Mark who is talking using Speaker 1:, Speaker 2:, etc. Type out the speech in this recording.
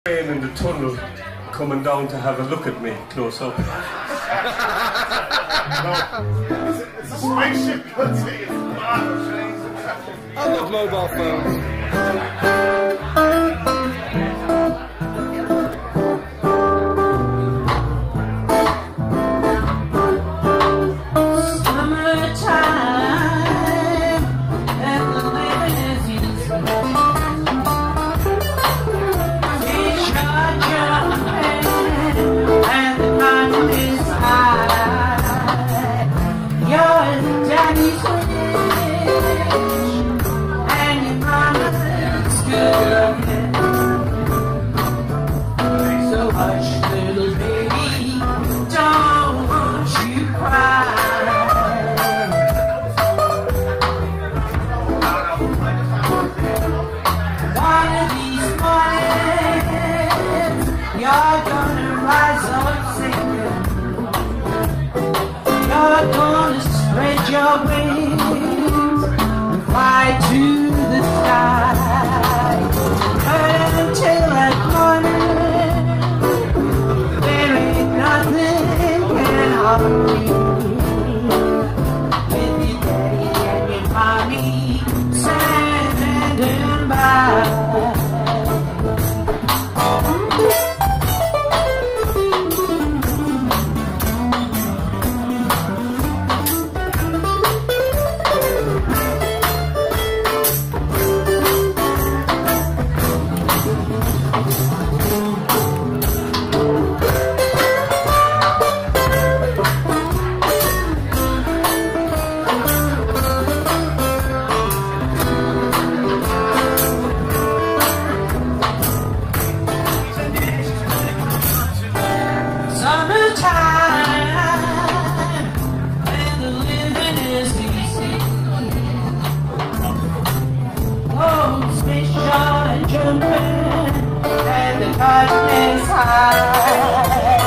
Speaker 1: in the tunnel coming down to have a look at me close up.
Speaker 2: It's a spaceship,
Speaker 3: I love mobile phones.
Speaker 4: Your wings and fly to the sky, but until that morning there ain't nothing can harm you. With your daddy and your mommy standing by. Jumping and the cotton is high.